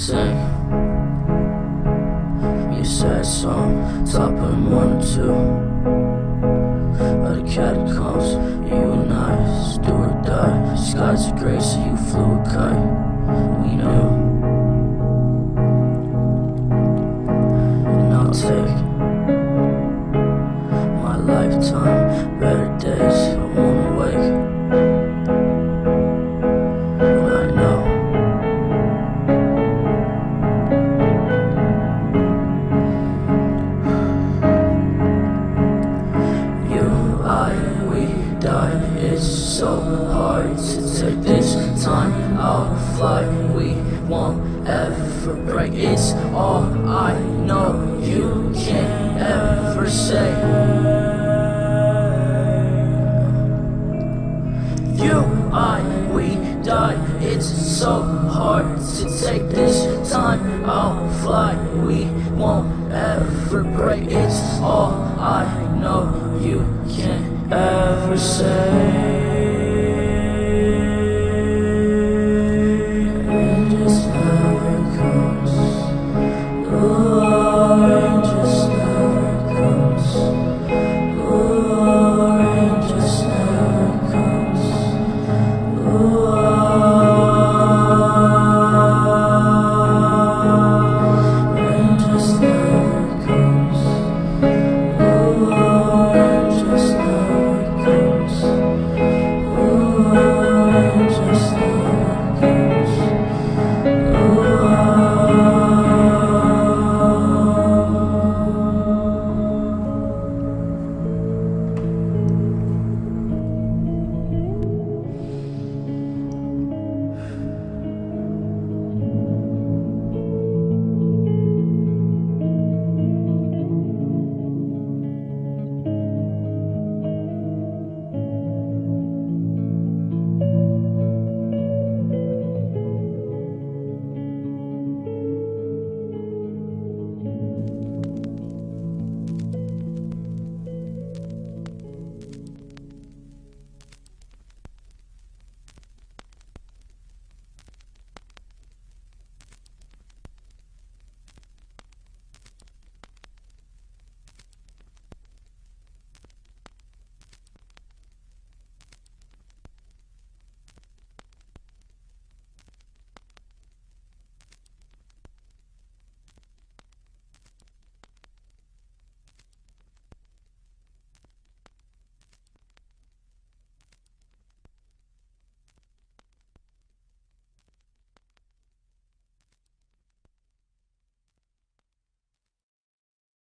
sing me a sad song, top of the morning too. Out of catacombs, you and I, do or die. Skies are gray, so you flew a kite. We knew. And I'll take my lifetime, better days, I won't wake. But I know you, I, we die. It's so hard to take this time. I'll fly, we won't ever break. It's all I know, you can't ever say. You, I, we die. It's so hard to take this time. I'll fly, we won't ever break. It's all I know, you can't ever say.